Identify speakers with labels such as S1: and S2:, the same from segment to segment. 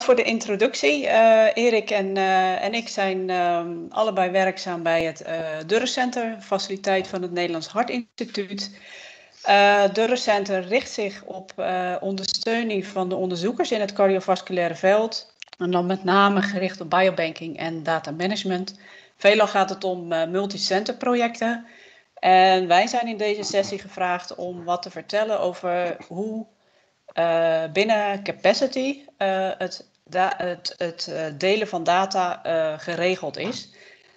S1: voor de introductie. Erik en ik zijn allebei werkzaam bij het Durrcenter, faciliteit van het Nederlands Hartinstituut. Durrcenter richt zich op ondersteuning van de onderzoekers in het cardiovasculaire veld. En dan met name gericht op biobanking en data management. Veelal gaat het om multicenter projecten. En wij zijn in deze sessie gevraagd om wat te vertellen over hoe binnen Capacity het delen van data geregeld is.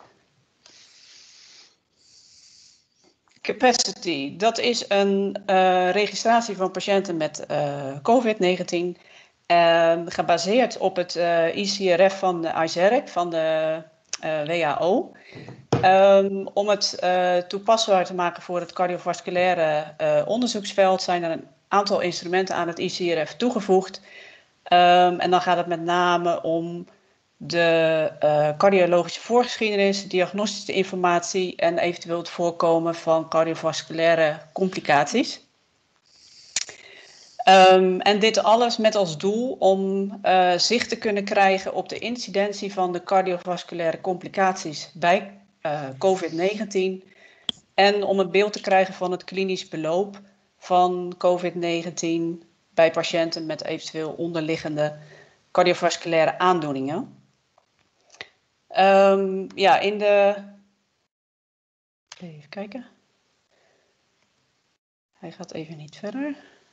S1: Capacity, dat is een registratie van patiënten met COVID-19. Gebaseerd op het ICRF van de ICERC, van de WHO. Om het toepasbaar te maken voor het cardiovasculaire onderzoeksveld zijn er een aantal instrumenten aan het ICRF toegevoegd. En dan gaat het met name om de cardiologische voorgeschiedenis, diagnostische informatie en eventueel het voorkomen van cardiovasculaire complicaties. En dit alles met als doel om zicht te kunnen krijgen op de incidentie van de cardiovasculaire complicaties bij COVID-19 en om een beeld te krijgen van het klinisch beloop van COVID-19 bij patiënten met eventueel onderliggende cardiovasculaire aandoeningen. Ja, in de... Even kijken. Hij gaat even niet verder.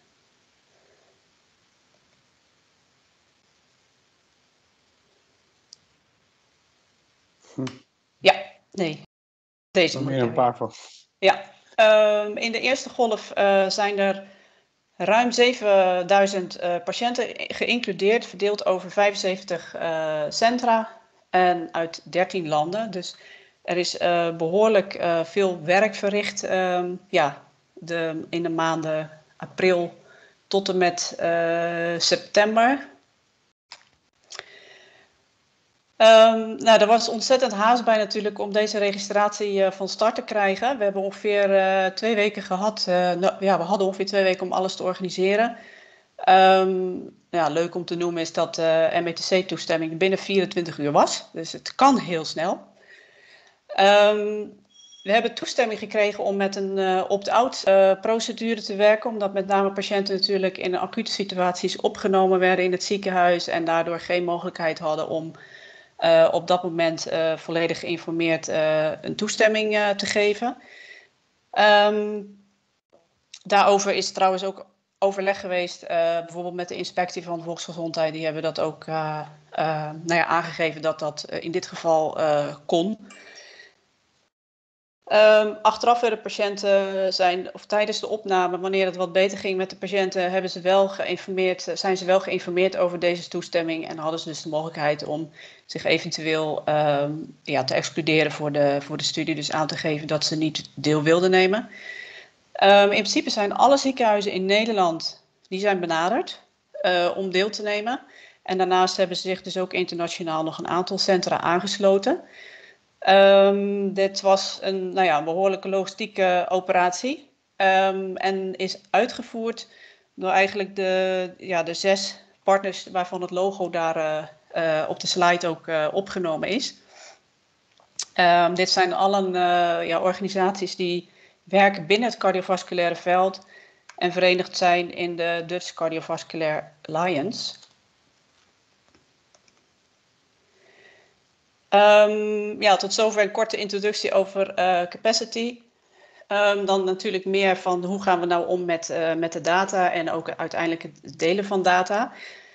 S1: Ja, nee. Deze moet
S2: een paar van.
S1: Ja, in de eerste golf zijn er ruim 7000 patiënten geïncludeerd, verdeeld over 75 centra en uit 13 landen. Dus er is behoorlijk veel werk verricht in de maanden april tot en met september. Er was ontzettend haast bij natuurlijk om deze registratie van start te krijgen. We hebben ongeveer 2 weken gehad. We hadden ongeveer 2 weken om alles te organiseren. Leuk om te noemen is dat de METC-toestemming binnen 24 uur was. Dus het kan heel snel. We hebben toestemming gekregen om met een opt-out procedure te werken. Omdat met name patiënten natuurlijk in acute situaties opgenomen werden in het ziekenhuis. En daardoor geen mogelijkheid hadden om op dat moment volledig geïnformeerd een toestemming te geven. Daarover is trouwens ook overleg geweest, bijvoorbeeld met de inspectie van Volksgezondheid. Die hebben dat ook aangegeven dat dat in dit geval kon. Achteraf werden patiënten tijdens de opname, wanneer het wat beter ging met de patiënten, zijn ze wel geïnformeerd over deze toestemming en hadden ze dus de mogelijkheid om zich eventueel te excluderen voor de studie, dus aan te geven dat ze niet deel wilden nemen. In principe zijn alle ziekenhuizen in Nederland die zijn benaderd om deel te nemen. En daarnaast hebben ze zich dus ook internationaal nog een aantal centra aangesloten. Dit was een behoorlijke logistieke operatie en is uitgevoerd door eigenlijk de 6 partners waarvan het logo daar op de slide ook opgenomen is. Dit zijn allen organisaties die werken binnen het cardiovasculaire veld en verenigd zijn in de Dutch Cardiovascular Alliance. Tot zover een korte introductie over Capacity. Dan natuurlijk meer van hoe gaan we nou om met de data en ook uiteindelijk het delen van data.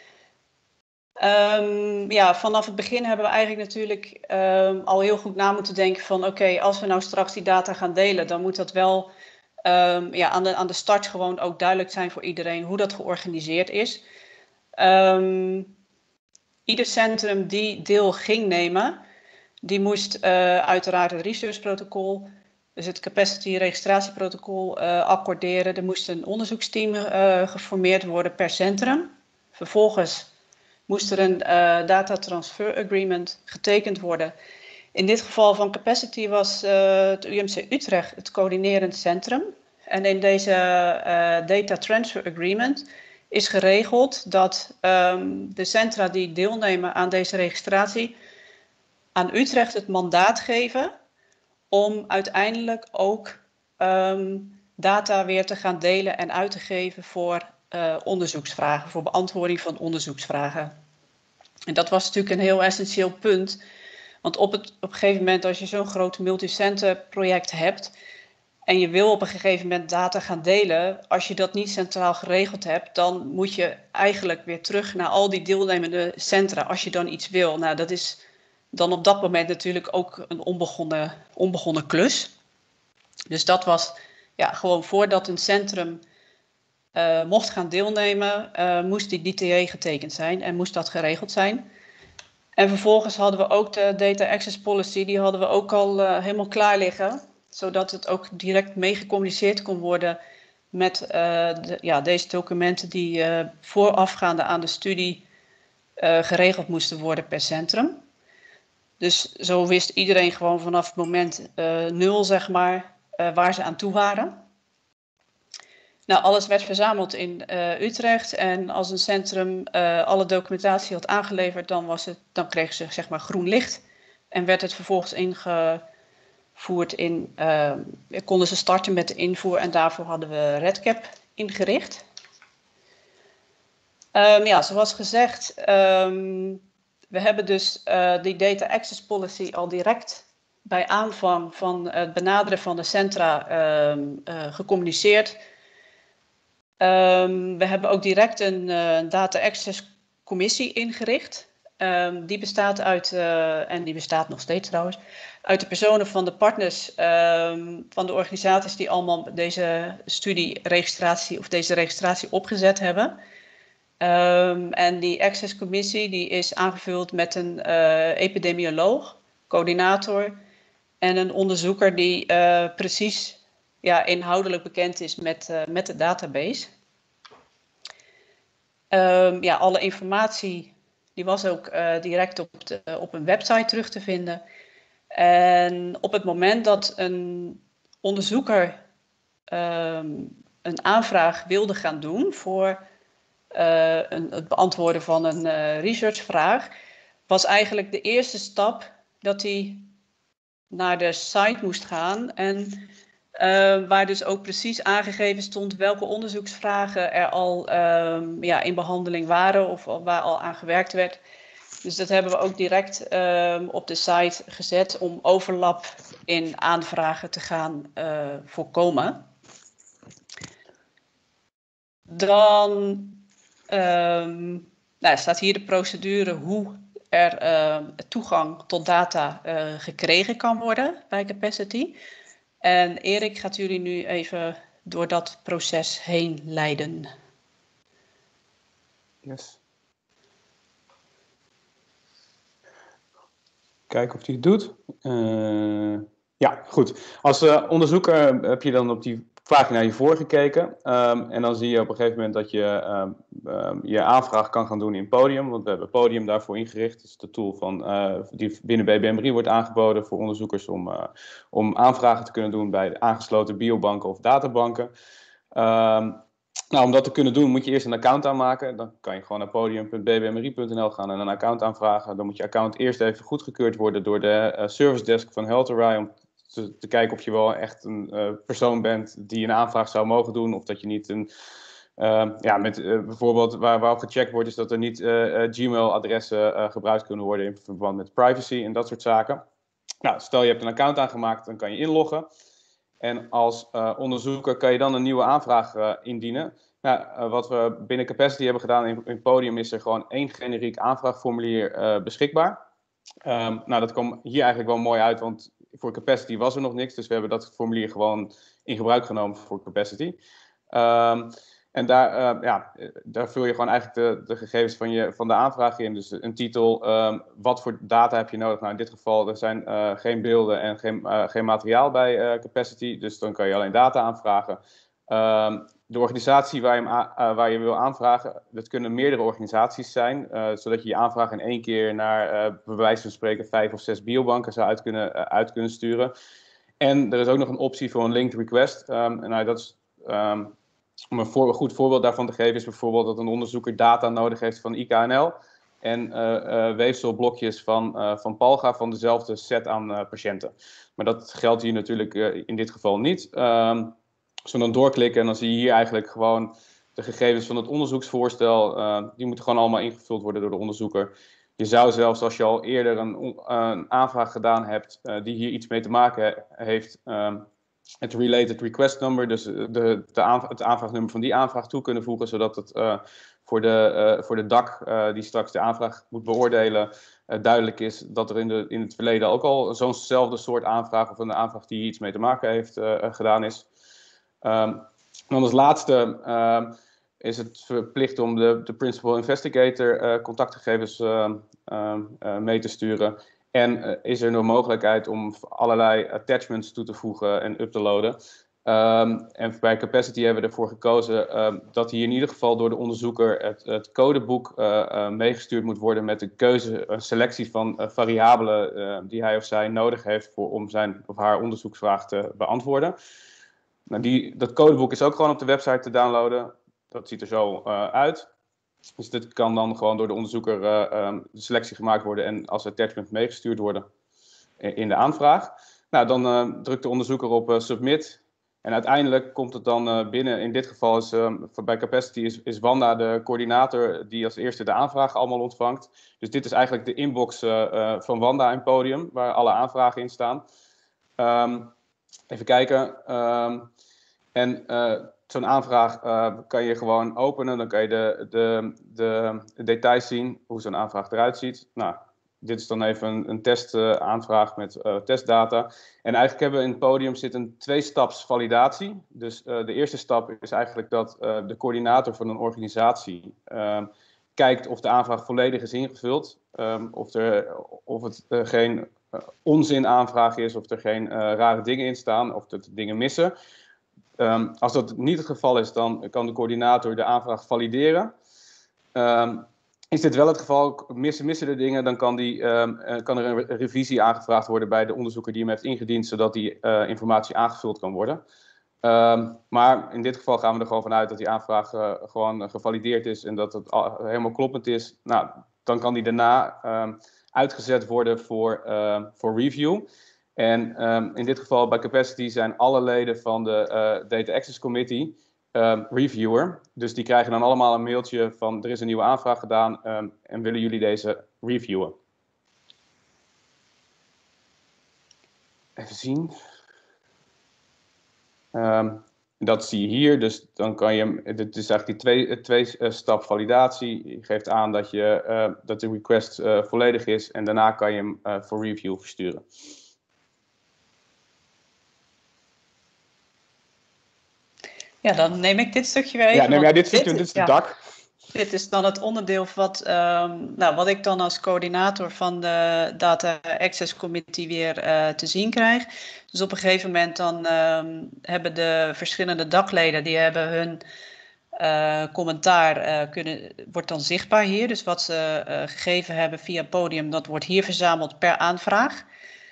S1: Vanaf het begin hebben we eigenlijk natuurlijk al heel goed na moeten denken van oké, als we nou straks die data gaan delen, dan moet dat wel aan de start gewoon ook duidelijk zijn voor iedereen hoe dat georganiseerd is. Ieder centrum die deel ging nemen, die moest uiteraard het research-protocol, dus het capacity-registratieprotocol, accorderen. Er moest een onderzoeksteam geformeerd worden per centrum. Vervolgens moest er een data transfer agreement getekend worden. In dit geval van Capacity was het UMC Utrecht het coördinerend centrum. En in deze data transfer agreement is geregeld dat de centra die deelnemen aan deze registratie aan Utrecht het mandaat geven om uiteindelijk ook data weer te gaan delen en uit te geven voor onderzoeksvragen, voor beantwoording van onderzoeksvragen. En dat was natuurlijk een heel essentieel punt, want op een gegeven moment als je zo'n groot multicenter project hebt en je wil op een gegeven moment data gaan delen, als je dat niet centraal geregeld hebt, dan moet je eigenlijk weer terug naar al die deelnemende centra als je dan iets wil. Nou, dat is dan op dat moment natuurlijk ook een onbegonnen klus. Dus dat was gewoon voordat een centrum mocht gaan deelnemen, moest die DTA getekend zijn en moest dat geregeld zijn. En vervolgens hadden we ook de Data Access Policy, die hadden we ook al helemaal klaar liggen, zodat het ook direct mee gecommuniceerd kon worden met deze documenten die voorafgaande aan de studie geregeld moesten worden per centrum. Dus zo wist iedereen gewoon vanaf het moment 0, zeg maar, waar ze aan toe waren. Nou, alles werd verzameld in Utrecht en als een centrum alle documentatie had aangeleverd, dan kregen ze zeg maar groen licht en werd het vervolgens ingevoerd konden ze starten met de invoer en daarvoor hadden we REDCap ingericht. Zoals gezegd, we hebben dus die Data Access Policy al direct bij aanvang van het benaderen van de centra gecommuniceerd. We hebben ook direct een Data Access Commissie ingericht. Die bestaat uit, en die bestaat nog steeds trouwens, uit de personen van de partners van de organisaties die allemaal deze studieregistratie of deze registratie opgezet hebben. En die Access Commissie die is aangevuld met een epidemioloog, coördinator en een onderzoeker die precies inhoudelijk bekend is met de database. Alle informatie die was ook direct op een website terug te vinden. En op het moment dat een onderzoeker een aanvraag wilde gaan doen voor het beantwoorden van een researchvraag, was eigenlijk de eerste stap dat hij naar de site moest gaan en waar dus ook precies aangegeven stond welke onderzoeksvragen er al in behandeling waren of waar al aan gewerkt werd. Dus dat hebben we ook direct op de site gezet om overlap in aanvragen te gaan voorkomen. Dan staat hier de procedure hoe er toegang tot data gekregen kan worden bij Capacity. En Erik gaat jullie nu even door dat proces heen leiden.
S2: Yes. Kijken of hij het doet. Ja, goed. Als onderzoeker heb je dan op die pagina hiervoor gekeken. En dan zie je op een gegeven moment dat je je aanvraag kan gaan doen in Podium. Want we hebben Podium daarvoor ingericht. Dat is de tool die binnen BBM3 wordt aangeboden voor onderzoekers om aanvragen te kunnen doen bij aangesloten biobanken of databanken. Om dat te kunnen doen moet je eerst een account aanmaken. Dan kan je gewoon naar podium.bbmri.nl gaan en een account aanvragen. Dan moet je account eerst even goedgekeurd worden door de service desk van HealthArray om te kijken of je wel echt een persoon bent die een aanvraag zou mogen doen. Of dat je niet bijvoorbeeld waarop gecheckt wordt is dat er niet Gmail-adressen gebruikt kunnen worden in verband met privacy en dat soort zaken. Nou, stel je hebt een account aangemaakt, dan kan je inloggen. En als onderzoeker kan je dan een nieuwe aanvraag indienen. Nou, wat we binnen Capacity hebben gedaan in Podium is er gewoon 1 generiek aanvraagformulier beschikbaar. Dat kwam hier eigenlijk wel mooi uit, want voor Capacity was er nog niks. Dus we hebben dat formulier gewoon in gebruik genomen voor Capacity. En daar vul je gewoon eigenlijk de gegevens van de aanvraag in. Dus een titel, wat voor data heb je nodig? Nou, in dit geval er zijn geen beelden en geen materiaal bij Capacity. Dus dan kan je alleen data aanvragen. De organisatie waar je wil aanvragen, dat kunnen meerdere organisaties zijn. Zodat je je aanvraag in 1 keer naar, bij wijze van spreken, 5 of 6 biobanken zou uit kunnen sturen. En er is ook nog een optie voor een linked request. Dat is Om een goed voorbeeld daarvan te geven is bijvoorbeeld dat een onderzoeker data nodig heeft van IKNL en weefselblokjes van Palga van dezelfde set aan patiënten. Maar dat geldt hier natuurlijk in dit geval niet. Als we dan doorklikken, dan zie je hier eigenlijk gewoon de gegevens van het onderzoeksvoorstel. Die moeten gewoon allemaal ingevuld worden door de onderzoeker. Je zou zelfs, als je al eerder een aanvraag gedaan hebt die hier iets mee te maken heeft, het related request number, dus het aanvraagnummer van die aanvraag toe kunnen voegen, zodat het voor de DAC die straks de aanvraag moet beoordelen, duidelijk is dat er in het verleden ook al zo'nzelfde soort aanvraag of een aanvraag die hier iets mee te maken heeft gedaan is. Dan als laatste is het verplicht om de principal investigator contactgegevens mee te sturen. En is er nog mogelijkheid om allerlei attachments toe te voegen en up te loaden. En bij Capacity hebben we ervoor gekozen dat hier in ieder geval door de onderzoeker het codeboek meegestuurd moet worden met een selectie van variabelen die hij of zij nodig heeft om zijn of haar onderzoeksvraag te beantwoorden. Nou, dat codeboek is ook gewoon op de website te downloaden. Dat ziet er zo uit. Dus dit kan dan gewoon door de onderzoeker de selectie gemaakt worden en als attachment meegestuurd worden in de aanvraag. Nou, dan drukt de onderzoeker op submit. En uiteindelijk komt het dan binnen. In dit geval is bij Capacity is Wanda de coördinator die als eerste de aanvragen allemaal ontvangt. Dus dit is eigenlijk de inbox van Wanda in Podium, waar alle aanvragen in staan. Even kijken. Zo'n aanvraag kan je gewoon openen. Dan kan je de details zien, hoe zo'n aanvraag eruit ziet. Nou, dit is dan even een testaanvraag met testdata. En eigenlijk hebben we in het Podium zit een 2-staps validatie. Dus de eerste stap is eigenlijk dat de coördinator van een organisatie kijkt of de aanvraag volledig is ingevuld. Of het geen onzinaanvraag is, of er geen rare dingen in staan, of er dingen missen. Als dat niet het geval is, dan kan de coördinator de aanvraag valideren. Is dit wel het geval, missen er dingen, dan kan er een revisie aangevraagd worden bij de onderzoeker die hem heeft ingediend, zodat die informatie aangevuld kan worden. Maar in dit geval gaan we er gewoon vanuit dat die aanvraag gewoon gevalideerd is en dat het helemaal kloppend is. Nou, dan kan die daarna uitgezet worden voor review. En in dit geval bij Capacity zijn alle leden van de Data Access Committee reviewer. Dus die krijgen dan allemaal een mailtje van er is een nieuwe aanvraag gedaan en willen jullie deze reviewen. Even zien. Dat zie je hier. Dus dan kan je dit is eigenlijk die twee-stap validatie. Je geeft aan dat de request volledig is en daarna kan je hem voor review versturen.
S1: Ja, dan neem ik dit stukje weer even.
S2: Ja, neem jij dit stukje, dit is de DAC.
S1: Dit is dan het onderdeel wat ik dan als coördinator van de Data Access Committee weer te zien krijg. Dus op een gegeven moment dan hebben de verschillende DAC-leden, die hebben hun commentaar wordt dan zichtbaar hier. Dus wat ze gegeven hebben via Podium, dat wordt hier verzameld per aanvraag.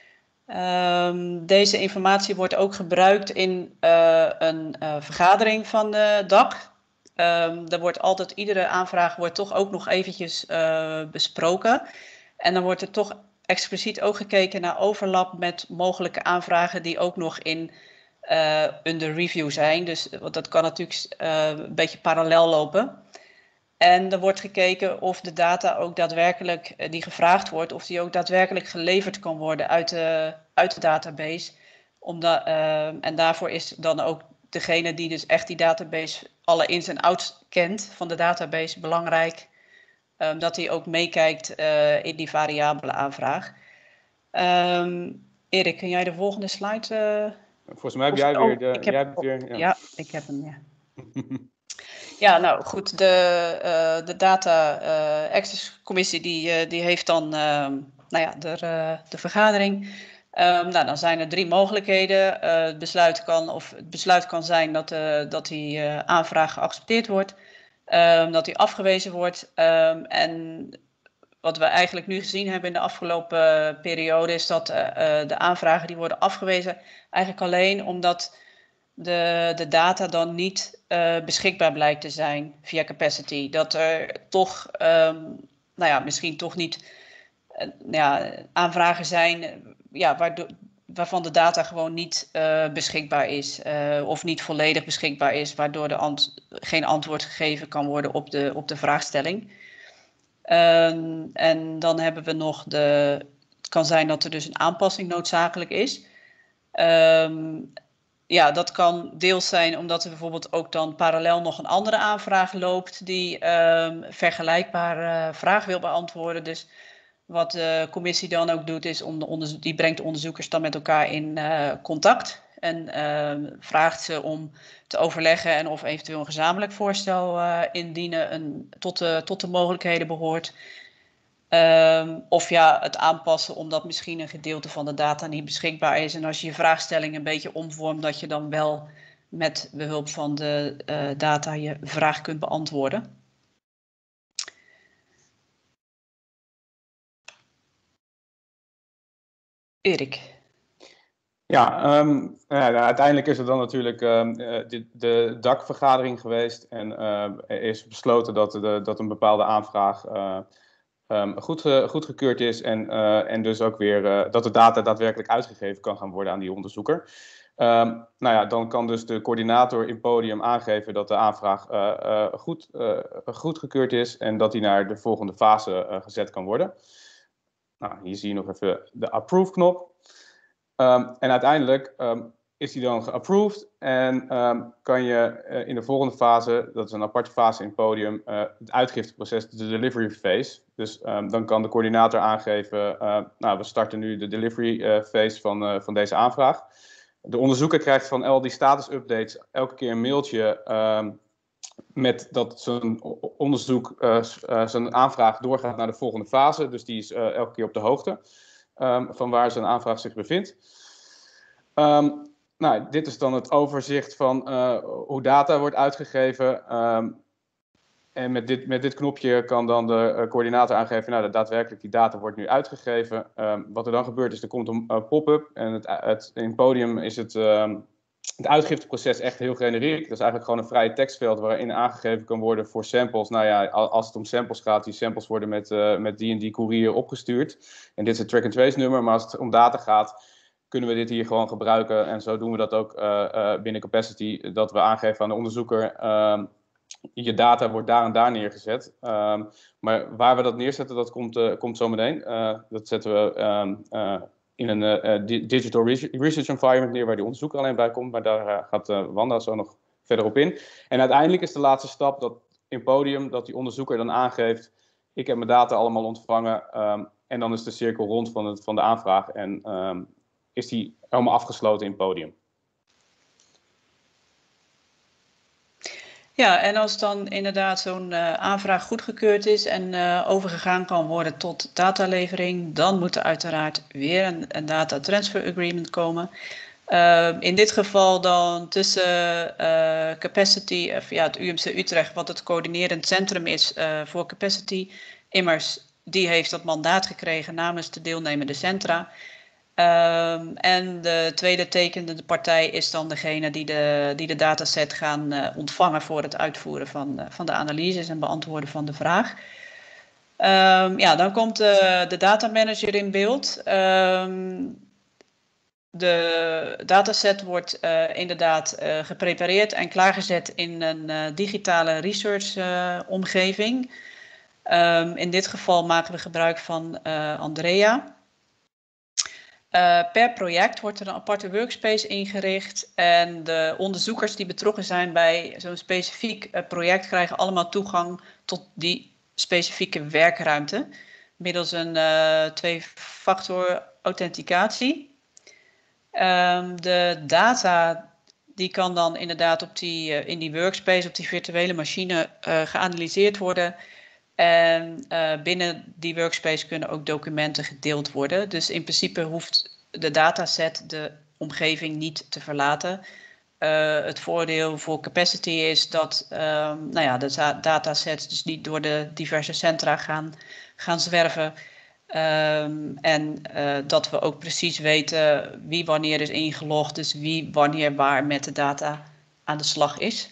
S1: Deze informatie wordt ook gebruikt in een vergadering van de DAC. Er wordt altijd, iedere aanvraag wordt toch ook nog eventjes besproken. En dan wordt er toch expliciet ook gekeken naar overlap met mogelijke aanvragen die ook nog under review zijn. Dus want dat kan natuurlijk een beetje parallel lopen. En er wordt gekeken of de data ook daadwerkelijk die gevraagd wordt, of die ook daadwerkelijk geleverd kan worden uit de database. En daarvoor is dan ook degene die dus echt die database alle ins en outs kent van de database belangrijk. Dat hij ook meekijkt in die variabele aanvraag. Erik, kun jij de volgende slide?
S2: Volgens mij heb jij weer
S1: Ja, ik heb hem, ja. Ja, nou goed, de Data Access Commissie die heeft dan de vergadering. Dan zijn er 3 mogelijkheden. Het besluit kan zijn dat die aanvraag geaccepteerd wordt, dat die afgewezen wordt. En wat we eigenlijk nu gezien hebben in de afgelopen periode is dat de aanvragen die worden afgewezen eigenlijk alleen omdat de data dan niet beschikbaar blijkt te zijn via capacity. Dat er toch, misschien toch niet aanvragen zijn waarvan de data gewoon niet beschikbaar is of niet volledig beschikbaar is, waardoor geen antwoord gegeven kan worden op de vraagstelling. En dan hebben we nog het kan zijn dat er dus een aanpassing noodzakelijk is. Dat kan deels zijn omdat er bijvoorbeeld ook dan parallel nog een andere aanvraag loopt die vergelijkbare vraag wil beantwoorden. Dus wat de commissie dan ook doet is die brengt de onderzoekers dan met elkaar in contact en vraagt ze om te overleggen en of eventueel een gezamenlijk voorstel indienen tot de mogelijkheden behoort. Of het aanpassen omdat misschien een gedeelte van de data niet beschikbaar is. En als je je vraagstelling een beetje omvormt, dat je dan wel met behulp van de data je vraag kunt beantwoorden. Erik.
S2: Ja, uiteindelijk is er dan natuurlijk de DAC-vergadering geweest en is besloten dat een bepaalde aanvraag goedgekeurd is en dus ook weer dat de data daadwerkelijk uitgegeven kan gaan worden aan die onderzoeker. Dan kan dus de coördinator in Podium aangeven dat de aanvraag goedgekeurd is en dat die naar de volgende fase gezet kan worden. Hier zie je nog even de approve-knop. En uiteindelijk is die dan geapproved en kan je in de volgende fase, dat is een aparte fase in Podium, het uitgifteproces, de delivery phase. Dus dan kan de coördinator aangeven, we starten nu de delivery phase van deze aanvraag. De onderzoeker krijgt van al die status updates elke keer een mailtje met dat zijn onderzoek, zijn aanvraag doorgaat naar de volgende fase. Dus die is elke keer op de hoogte van waar zijn aanvraag zich bevindt. Dit is dan het overzicht van hoe data wordt uitgegeven. En met dit knopje kan dan de coördinator aangeven, dat daadwerkelijk die data wordt nu uitgegeven. Wat er dan gebeurt is, er komt een pop-up en in Podium is het uitgifteproces echt heel generiek. Dat is eigenlijk gewoon een vrije tekstveld waarin aangegeven kan worden voor samples. Als het om samples gaat, die samples worden met die courier opgestuurd. En dit is het track-and-trace nummer, maar als het om data gaat, kunnen we dit hier gewoon gebruiken. En zo doen we dat ook binnen Capacity, dat we aangeven aan de onderzoeker, je data wordt daar en daar neergezet. Maar waar we dat neerzetten, dat komt zo meteen. Dat zetten we in een digital research environment neer, waar die onderzoeker alleen bij komt. Maar daar gaat Wanda zo nog verder op in. En uiteindelijk is de laatste stap dat in Podium, dat die onderzoeker dan aangeeft, ik heb mijn data allemaal ontvangen. En dan is de cirkel rond van de aanvraag en is die helemaal afgesloten in Podium.
S1: Ja, en als dan inderdaad zo'n aanvraag goedgekeurd is en overgegaan kan worden tot datalevering, dan moet er uiteraard weer een data transfer agreement komen. In dit geval dan tussen Capacity, het UMC Utrecht, wat het coördinerend centrum is voor Capacity. Immers, die heeft dat mandaat gekregen namens de deelnemende centra. En de tweede tekende partij is dan degene die de dataset gaan ontvangen voor het uitvoeren van de analyses en beantwoorden van de vraag. Dan komt de datamanager in beeld. De dataset wordt inderdaad geprepareerd en klaargezet in een digitale research omgeving. In dit geval maken we gebruik van Andrea. Per project wordt er een aparte workspace ingericht en de onderzoekers die betrokken zijn bij zo'n specifiek project krijgen allemaal toegang tot die specifieke werkruimte middels een twee-factor authenticatie. De data die kan dan inderdaad in die workspace, op die virtuele machine geanalyseerd worden. En binnen die workspace kunnen ook documenten gedeeld worden. Dus in principe hoeft de dataset de omgeving niet te verlaten. Het voordeel voor Capacity is dat de datasets dus niet door de diverse centra gaan zwerven. En dat we ook precies weten wie wanneer is ingelogd, dus wie wanneer waar met de data aan de slag is.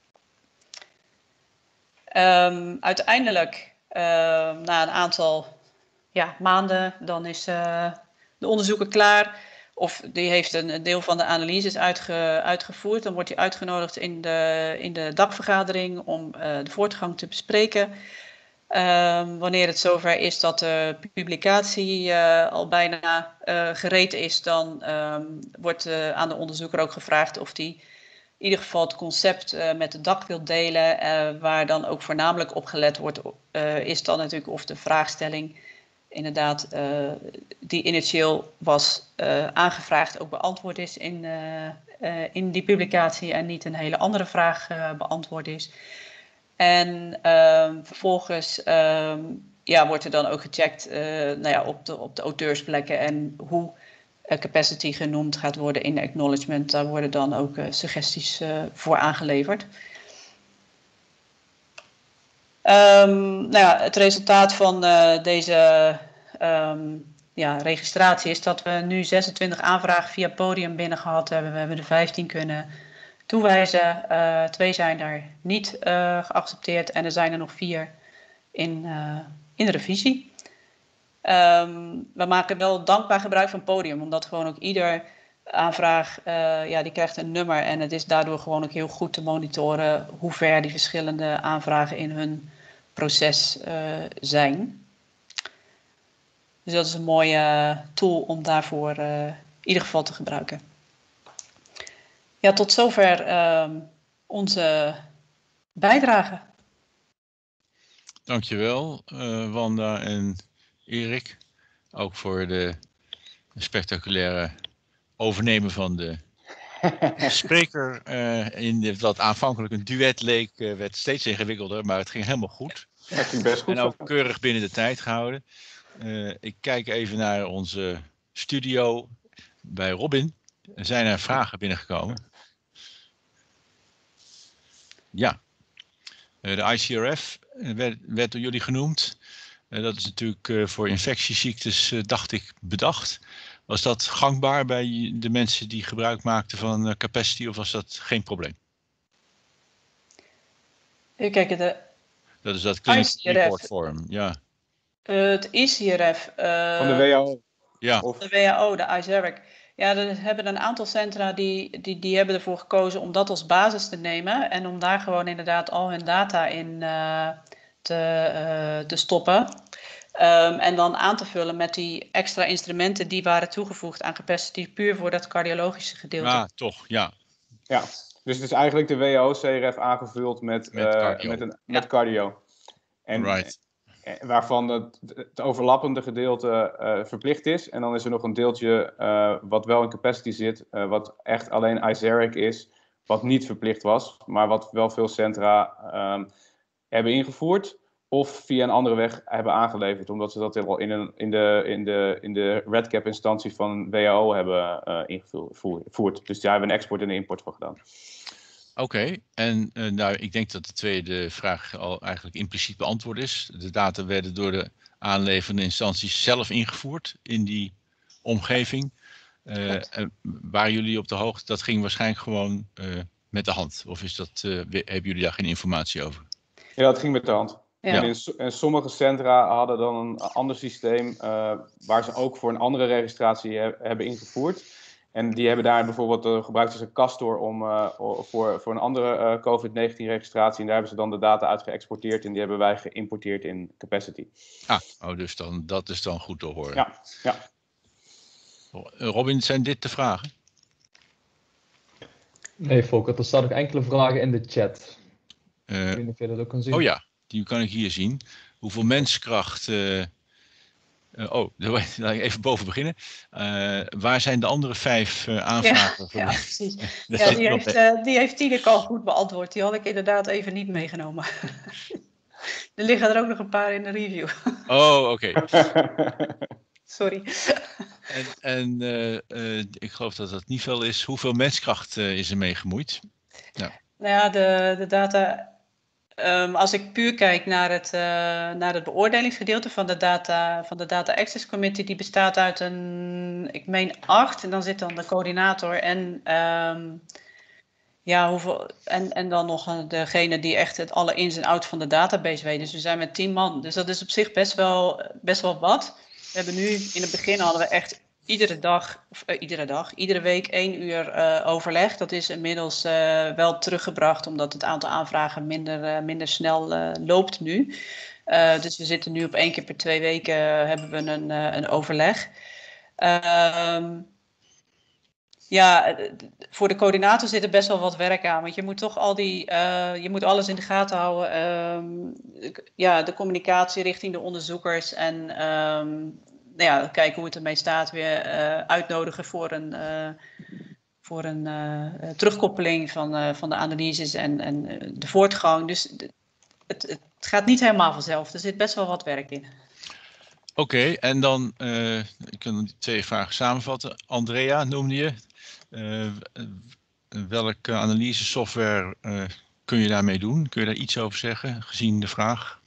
S1: Uiteindelijk, na een aantal maanden, dan is de onderzoeker klaar. Of die heeft een deel van de analyses uitgevoerd. Dan wordt hij uitgenodigd in de dagvergadering om de voortgang te bespreken. Wanneer het zover is dat de publicatie al bijna gereed is, dan wordt aan de onderzoeker ook gevraagd of hij in ieder geval het concept met de DAC wil delen. Waar dan ook voornamelijk op gelet wordt, is dan natuurlijk of de vraagstelling inderdaad die initieel was aangevraagd ook beantwoord is in die publicatie en niet een hele andere vraag beantwoord is. En vervolgens wordt er dan ook gecheckt op de auteursplekken en hoe capacity genoemd gaat worden in de acknowledgement. Daar worden dan ook suggesties voor aangeleverd. Het resultaat van deze registratie is dat we nu 26 aanvragen via Podium binnen gehad hebben. We hebben er 15 kunnen toewijzen. 2 zijn daar niet geaccepteerd en er zijn er nog 4 in de revisie. We maken wel dankbaar gebruik van Podium, omdat gewoon ook ieder aanvraag, die krijgt een nummer en het is daardoor gewoon ook heel goed te monitoren hoe ver die verschillende aanvragen in hun proces zijn. Dus dat is een mooie tool om daarvoor in ieder geval te gebruiken. Ja, tot zover onze bijdrage.
S3: Dankjewel, Wanda en Erik. Ook voor de spectaculaire overnemen van de spreker. In wat aanvankelijk een duet leek, werd steeds ingewikkelder, maar het ging helemaal goed.
S2: Ja, het ging best goed.
S3: En ook keurig binnen de tijd gehouden. Ik kijk even naar onze studio bij Robin. Zijn er vragen binnengekomen? Ja. De ICRF werd door jullie genoemd. Dat is natuurlijk voor infectieziektes, dacht ik, bedacht. Was dat gangbaar bij de mensen die gebruik maakten van capacity of was dat geen probleem?
S1: Even kijken,
S3: dat is dat Clinical Report Forum, ja.
S1: Het ICRF.
S2: Van de WHO.
S3: Ja.
S1: Of de WHO, de ICRF. Ja, er hebben een aantal centra die hebben ervoor gekozen om dat als basis te nemen. En om daar gewoon inderdaad al hun data in te stoppen. En dan aan te vullen met die extra instrumenten die waren toegevoegd aan capacity, puur voor dat cardiologische gedeelte.
S3: Ja, toch, ja.
S2: Ja, dus het is eigenlijk de WHO-CRF aangevuld met cardio. En,
S3: right.
S2: Waarvan het overlappende gedeelte verplicht is. En dan is er nog een deeltje wat wel in capacity zit, wat echt alleen ISARIC is, wat niet verplicht was, maar wat wel veel centra hebben ingevoerd. Of via een andere weg hebben aangeleverd, omdat ze dat al in de REDCap-instantie van WHO hebben ingevoerd. Dus daar hebben we een export en een import van gedaan.
S3: Oké, en ik denk dat de tweede vraag al eigenlijk impliciet beantwoord is. De data werden door de aanleverende instanties zelf ingevoerd in die omgeving. Waren jullie op de hoogte? Dat ging waarschijnlijk gewoon met de hand. Of is dat, hebben jullie daar geen informatie over?
S2: Ja, dat ging met de hand.
S1: Ja.
S2: En sommige centra hadden dan een ander systeem waar ze ook voor een andere registratie hebben ingevoerd. En die hebben daar bijvoorbeeld gebruikt als een Castor voor een andere COVID-19 registratie. En daar hebben ze dan de data uit geëxporteerd en die hebben wij geïmporteerd in capacity.
S3: Dus dat is dan goed te horen.
S2: Ja.
S3: Robin, zijn dit de vragen?
S4: Nee, Volker, er staan nog enkele vragen in de chat. Ik weet niet of je dat ook kan zien.
S3: Oh ja, die kan ik hier zien. Hoeveel menskracht... daar laat ik even boven beginnen. Waar zijn de andere 5 aanvragen?
S1: Ja, precies. Ja, die heeft Tineke al goed beantwoord. Die had ik inderdaad even niet meegenomen. Er liggen er ook nog een paar in de review.
S3: Oh, oké.
S1: Sorry.
S3: En ik geloof dat dat niet veel is. Hoeveel menskracht is er mee gemoeid? Ja.
S1: Nou ja, de data Als ik puur kijk naar het beoordelingsgedeelte van de Data Access Committee, die bestaat uit ik meen 8, en dan zit dan de coördinator en en dan nog degene die echt het alle ins en outs van de database weet. Dus we zijn met 10 man. Dus dat is op zich best wel wat. We hebben nu, in het begin hadden we echt iedere week 1 uur overleg. Dat is inmiddels wel teruggebracht, omdat het aantal aanvragen minder snel loopt nu. Dus we zitten nu op 1 keer per 2 weken hebben we een overleg. Voor de coördinator zit er best wel wat werk aan. Want je moet toch je moet alles in de gaten houden. De communicatie richting de onderzoekers. En kijken hoe het ermee staat. Weer uitnodigen voor een terugkoppeling van de analyses en de voortgang. Dus het gaat niet helemaal vanzelf. Er zit best wel wat werk in.
S3: Oké, en dan kunnen we 2 vragen samenvatten. Andrea noemde je. Welke analyse software kun je daarmee doen? Kun je daar iets over zeggen, gezien de vraag?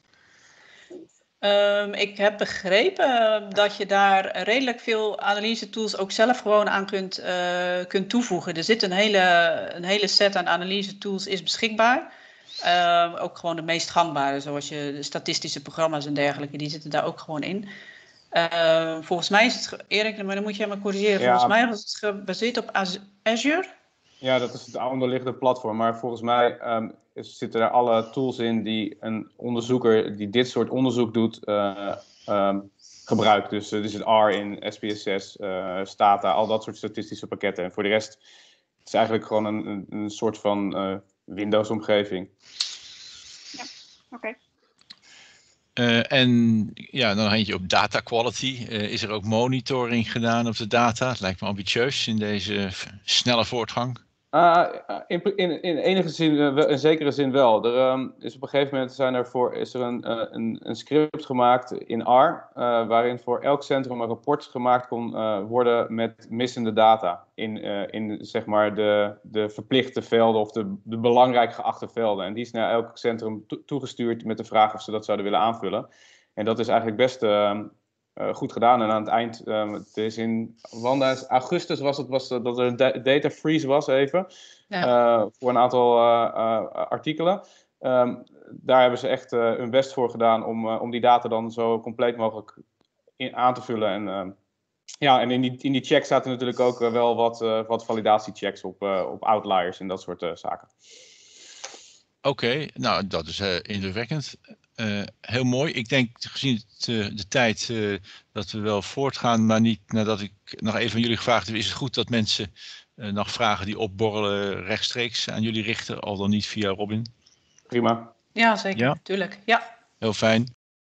S1: Ik heb begrepen dat je daar redelijk veel analyse tools ook zelf gewoon aan kunt toevoegen. Er zit een hele set aan analyse tools is beschikbaar. Ook gewoon de meest gangbare, zoals de statistische programma's en dergelijke, die zitten daar ook gewoon in. Volgens mij is het, Erik, maar dan moet je me corrigeren. Ja. Volgens mij was het gebaseerd op Azure.
S2: Ja, dat is het onderliggende platform. Maar volgens mij zitten er alle tools in die een onderzoeker die dit soort onderzoek doet gebruikt. Dus er zit R in, SPSS, Stata, al dat soort statistische pakketten. En voor de rest het is eigenlijk gewoon een soort van Windows-omgeving.
S1: Ja, oké.
S3: En ja, dan eentje op data quality. Is er ook monitoring gedaan op de data? Het lijkt me ambitieus in deze snelle voortgang.
S2: In enige zin, in zekere zin wel. Er is op een gegeven moment is er een script gemaakt in R, waarin voor elk centrum een rapport gemaakt kon worden met missende data in zeg maar de verplichte velden of de belangrijk geachte velden. En die is naar elk centrum toegestuurd met de vraag of ze dat zouden willen aanvullen. En dat is eigenlijk best goed gedaan. En aan het eind, het is in augustus was dat er een data freeze was even. Ja. Voor een aantal artikelen. Daar hebben ze echt hun best voor gedaan om die data dan zo compleet mogelijk aan te vullen. En en in die check zaten natuurlijk ook wel wat validatiechecks op outliers en dat soort zaken.
S3: Oké, nou dat is indrukwekkend. Heel mooi. Ik denk gezien de tijd dat we wel voortgaan, maar niet nadat ik nog even aan jullie gevraagd heb, is het goed dat mensen nog vragen die opborrelen rechtstreeks aan jullie richten, al dan niet via Robin?
S2: Prima.
S1: Ja, zeker. Ja? Tuurlijk. Ja.
S3: Heel fijn.